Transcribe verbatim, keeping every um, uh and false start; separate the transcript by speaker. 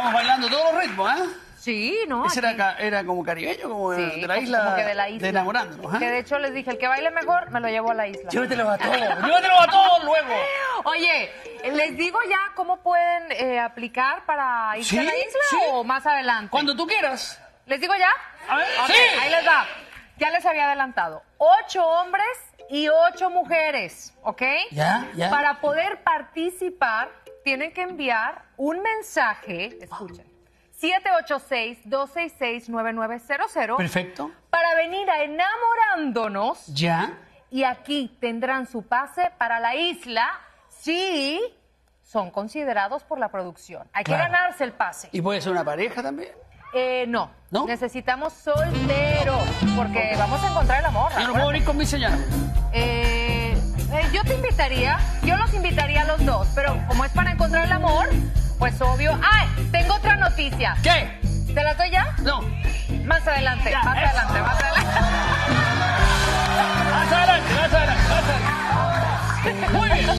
Speaker 1: Estábamos bailando todos los ritmos, ¿eh?
Speaker 2: Sí, ¿no?
Speaker 1: Ese era, era como caribeño, como
Speaker 2: Sí,
Speaker 1: de, la
Speaker 2: como-
Speaker 1: isla,
Speaker 2: como que de la isla.
Speaker 1: enamorándonos. ¿eh?
Speaker 2: Que de hecho les dije, el que baile mejor me lo llevo a la isla.
Speaker 1: Llévatelo a todos, llévatelo a todos luego.
Speaker 2: Oye, ¿les digo ya cómo pueden eh, aplicar para irse
Speaker 1: Sí,
Speaker 2: a la isla
Speaker 1: sí.
Speaker 2: o más adelante?
Speaker 1: Cuando tú quieras.
Speaker 2: ¿Les digo ya?
Speaker 1: A ver,
Speaker 2: Ok,
Speaker 1: sí.
Speaker 2: ahí les va. Ya les había adelantado. Ocho hombres y ocho mujeres, ¿ok?
Speaker 1: Ya, ya.
Speaker 2: Para poder participar, tienen que enviar un mensaje, escuchen, siete ocho seis, dos seis seis, nueve nueve cero cero.
Speaker 1: Perfecto.
Speaker 2: Para venir a Enamorándonos.
Speaker 1: Ya.
Speaker 2: Y aquí tendrán su pase para la isla si son considerados por la producción. Hay
Speaker 1: Claro.
Speaker 2: que ganarse el pase.
Speaker 1: ¿Y puede ser una pareja también?
Speaker 2: Eh, no.
Speaker 1: ¿No?
Speaker 2: Necesitamos solteros, porque vamos a encontrar el amor.
Speaker 1: Yo no
Speaker 2: ¿verdad?
Speaker 1: puedo venir con mi señora.
Speaker 2: Eh, eh, yo te invitaría, yo los invitaría a los dos, pero como es para encontrar el amor, pues obvio. ¡Ay! Tengo otra noticia.
Speaker 1: ¿Qué?
Speaker 2: ¿Te la doy ya?
Speaker 1: No.
Speaker 2: Más adelante,
Speaker 1: Ya,
Speaker 2: más
Speaker 1: eso.
Speaker 2: adelante, más adelante.